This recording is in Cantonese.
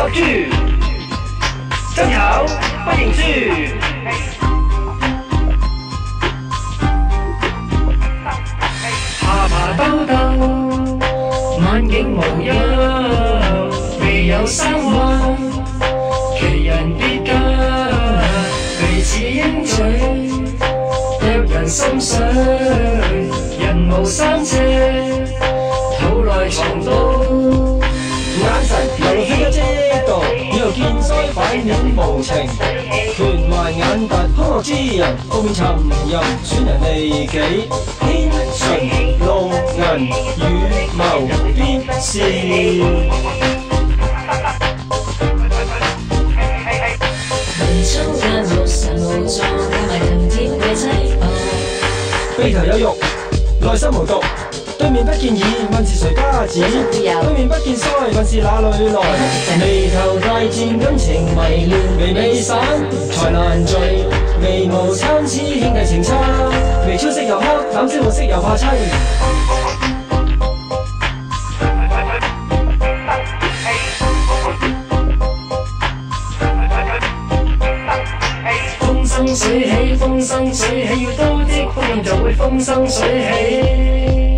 有豬，真巧不認輸。爬爬兜兜，晚景無憂，未有三彎，奇人別嫁，鼻似鷹嘴，掠人心水，人無三尺，肚內藏刀。 眼神流飛一遮道，又見腮反映無情，拳環眼突兇惡之人，後面沉吟損人利己，天唇露銀羽毛必是。 人生間無神無助，埋藤條嘅妻鼻頭有肉，內心無毒。對面不見耳，問是誰家子？對面不見腮，問是哪裏來？眉頭大戰，感情迷亂，眉尾散才難聚。眉毛參差，兄弟情差，眉超色又黑，膽焦綠色又怕妻。 風生水起，風生水起，要多的風就會風生水起。